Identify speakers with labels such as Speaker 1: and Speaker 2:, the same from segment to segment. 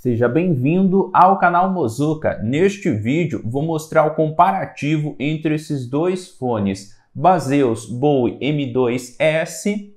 Speaker 1: Seja bem-vindo ao canal Mozuka. Neste vídeo vou mostrar o comparativo entre esses dois fones Baseus Bowie M2S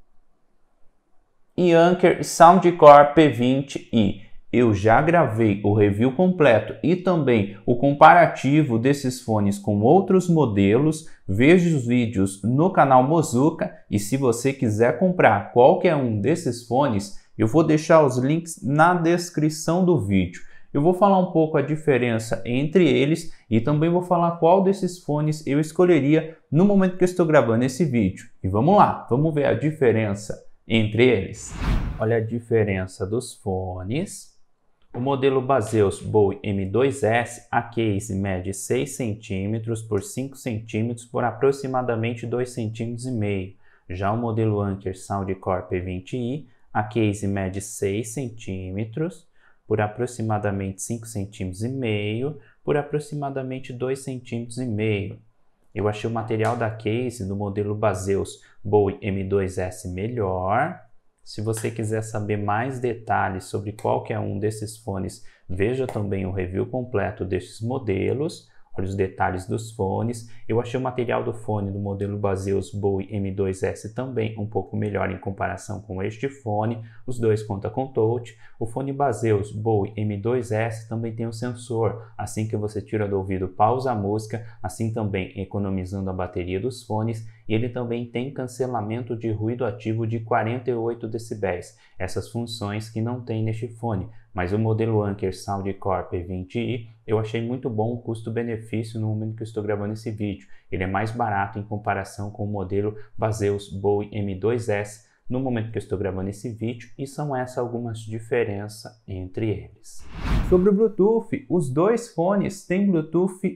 Speaker 1: e Anker Soundcore P20i. Eu já gravei o review completo e também o comparativo desses fones com outros modelos. Veja os vídeos no canal Mozuka e se você quiser comprar qualquer um desses fones, eu vou deixar os links na descrição do vídeo. Eu vou falar um pouco a diferença entre eles e também vou falar qual desses fones eu escolheria no momento que eu estou gravando esse vídeo. E vamos lá, vamos ver a diferença entre eles. Olha a diferença dos fones. O modelo Baseus Bowie M2S, a case mede 6 cm por 5 cm por aproximadamente 2,5 cm. Já o modelo Anker Soundcore P20i, a case mede 6 cm por aproximadamente 5,5 cm por aproximadamente 2,5 cm. Eu achei o material da case do modelo Baseus Bowie M2S melhor. Se você quiser saber mais detalhes sobre qualquer um desses fones, veja também o review completo desses modelos. Olha os detalhes dos fones. Eu achei o material do fone do modelo Baseus Bowie M2S também um pouco melhor em comparação com este fone. Os dois contam com touch. O fone Baseus Bowie M2S também tem um sensor. Assim que você tira do ouvido, pausa a música, assim também economizando a bateria dos fones. E ele também tem cancelamento de ruído ativo de 48 dB. Essas funções que não tem neste fone. Mas o modelo Anker Soundcore P20i eu achei muito bom o custo-benefício no momento que eu estou gravando esse vídeo. Ele é mais barato em comparação com o modelo Baseus Bowie M2S no momento que eu estou gravando esse vídeo, e são essas algumas diferenças entre eles. Sobre o Bluetooth, os dois fones têm Bluetooth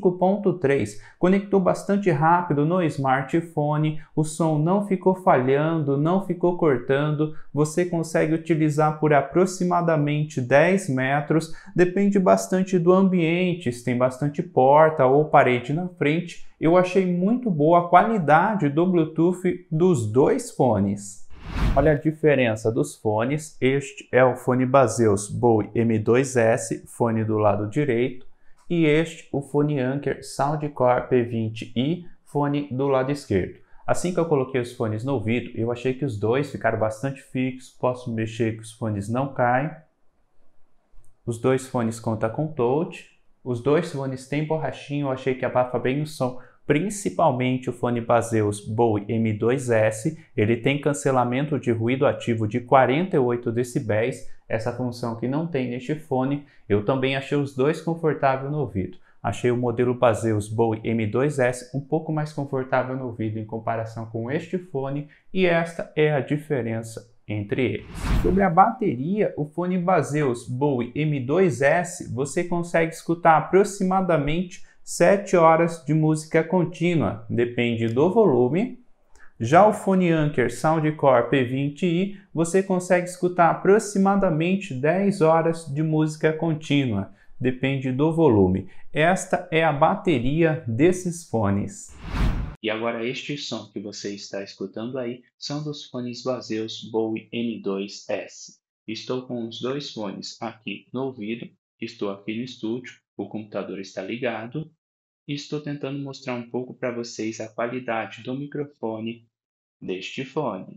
Speaker 1: 5.3, conectou bastante rápido no smartphone, o som não ficou falhando, não ficou cortando, você consegue utilizar por aproximadamente 10 metros, depende bastante do ambiente, se tem bastante porta ou parede na frente. Eu achei muito boa a qualidade do Bluetooth dos dois fones. Olha a diferença dos fones. Este é o fone Baseus Bowie M2S, fone do lado direito, e este o fone Anker Soundcore P20i, fone do lado esquerdo. Assim que eu coloquei os fones no ouvido, eu achei que os dois ficaram bastante fixos, posso mexer que os fones não caem. Os dois fones contam com touch. Os dois fones têm borrachinha, eu achei que abafa bem o som. Principalmente o fone Baseus Bowie M2S, ele tem cancelamento de ruído ativo de 48 dB, essa função que não tem neste fone. Eu também achei os dois confortáveis no ouvido. Achei o modelo Baseus Bowie M2S um pouco mais confortável no ouvido em comparação com este fone, e esta é a diferença entre eles. Sobre a bateria, o fone Baseus Bowie M2S você consegue escutar aproximadamente 7 horas de música contínua, depende do volume. Já o fone Anker Soundcore P20i você consegue escutar aproximadamente 10 horas de música contínua, depende do volume. Esta é a bateria desses fones.
Speaker 2: E agora este som que você está escutando aí são dos fones Baseus Bowie M2S. Estou com os dois fones aqui no ouvido, estou aqui no estúdio, o computador está ligado e estou tentando mostrar um pouco para vocês a qualidade do microfone deste fone.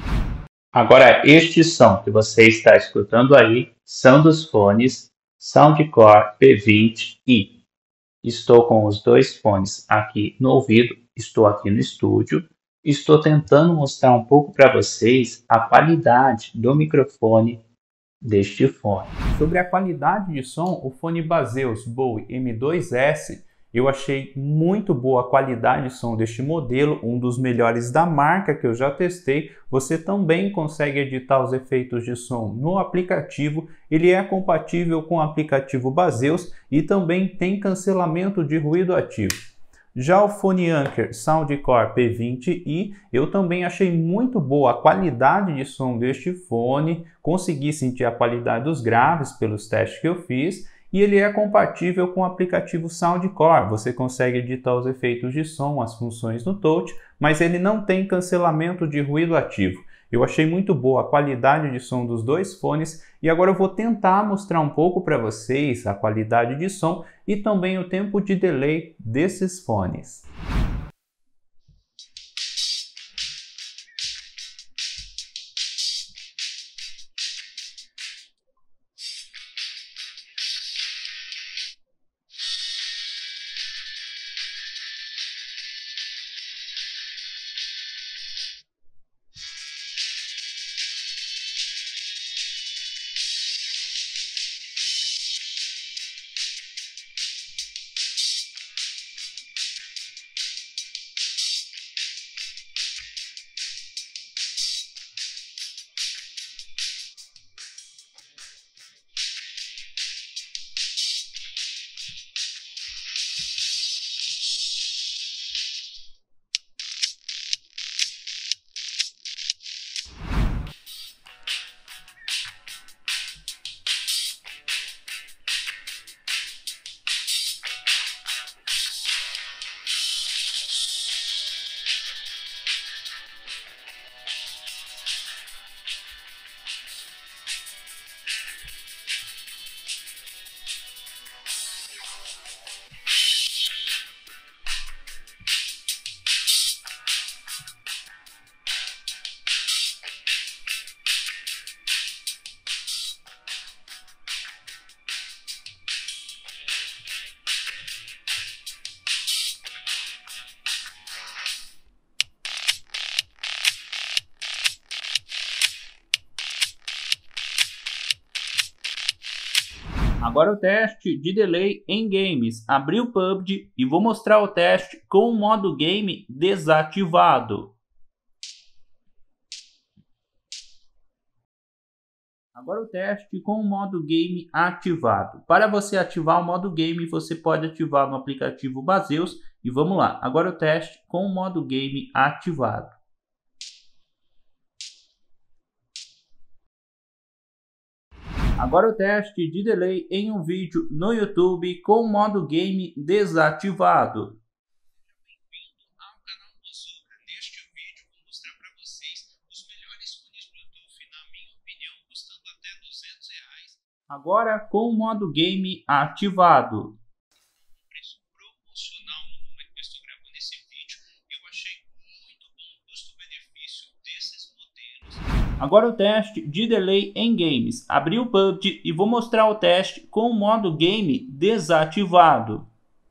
Speaker 2: Agora este som que você está escutando aí são dos fones Soundcore P20i. Estou com os dois fones aqui no ouvido, estou aqui no estúdio, estou tentando mostrar um pouco para vocês a qualidade do microfone deste fone.
Speaker 1: Sobre a qualidade de som, o fone Baseus Bowie M2S, eu achei muito boa a qualidade de som deste modelo, um dos melhores da marca que eu já testei. Você também consegue editar os efeitos de som no aplicativo, ele é compatível com o aplicativo Baseus e também tem cancelamento de ruído ativo. Já o fone Anker Soundcore P20i, eu também achei muito boa a qualidade de som deste fone, consegui sentir a qualidade dos graves pelos testes que eu fiz, e ele é compatível com o aplicativo Soundcore. Você consegue editar os efeitos de som, as funções no touch, mas ele não tem cancelamento de ruído ativo. Eu achei muito boa a qualidade de som dos dois fones e agora eu vou tentar mostrar um pouco para vocês a qualidade de som e também o tempo de delay desses fones. Agora o teste de delay em games. Abri o PUBG e vou mostrar o teste com o modo game desativado. Agora o teste com o modo game ativado. Para você ativar o modo game, você pode ativar no aplicativo Baseus. E vamos lá. Agora o teste com o modo game ativado. Agora o teste de delay em um vídeo no YouTube com o modo game desativado.
Speaker 2: Bem-vindo ao canal Mozuka. Neste vídeo vou mostrar para vocês os melhores fones Bluetooth, na minha opinião, custando até R$200.
Speaker 1: Agora com o modo game ativado.
Speaker 2: Um preço promocional no momento que eu estou gravando esse vídeo. Eu achei muito bom o custo-benefício desses modelos.
Speaker 1: Agora o teste de delay em games. Abri o PUBG e vou mostrar o teste com o modo game desativado.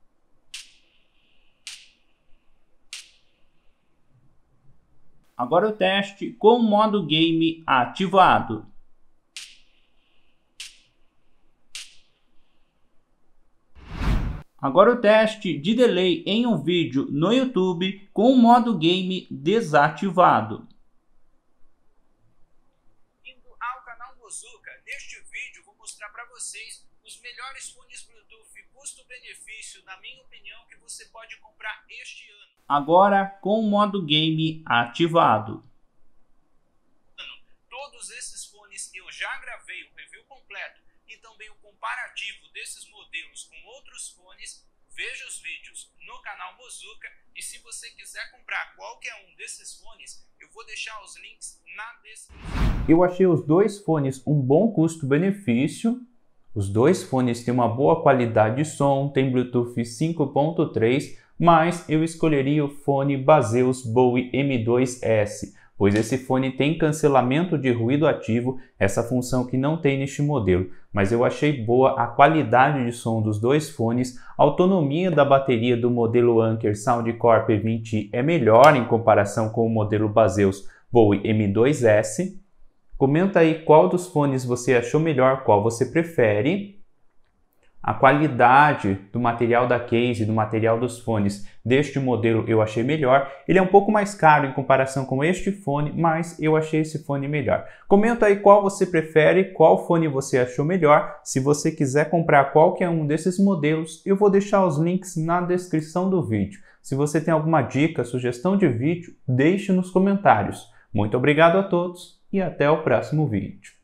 Speaker 1: Agora o teste com o modo game ativado. Agora o teste de delay em um vídeo no YouTube com o modo game desativado.
Speaker 2: Ao canal Mozuka. Neste vídeo vou mostrar para vocês os melhores fones Bluetooth custo-benefício, na minha opinião, que você pode comprar este ano.
Speaker 1: Agora com o modo game ativado.
Speaker 2: Todos esses fones eu já gravei o review completo e também o comparativo desses modelos com outros fones. Veja os vídeos no canal Mozuka e se você quiser comprar qualquer um desses fones, eu vou deixar os links na descrição.
Speaker 1: Eu achei os dois fones um bom custo-benefício. Os dois fones têm uma boa qualidade de som, tem Bluetooth 5.3, mas eu escolheria o fone Baseus Bowie M2S, pois esse fone tem cancelamento de ruído ativo, essa função que não tem neste modelo. Mas eu achei boa a qualidade de som dos dois fones, a autonomia da bateria do modelo Anker Soundcore P20 é melhor em comparação com o modelo Baseus Bowie M2S. Comenta aí qual dos fones você achou melhor, qual você prefere. A qualidade do material da case, do material dos fones deste modelo eu achei melhor. Ele é um pouco mais caro em comparação com este fone, mas eu achei esse fone melhor. Comenta aí qual você prefere, qual fone você achou melhor. Se você quiser comprar qualquer um desses modelos, eu vou deixar os links na descrição do vídeo. Se você tem alguma dica, sugestão de vídeo, deixe nos comentários. Muito obrigado a todos e até o próximo vídeo.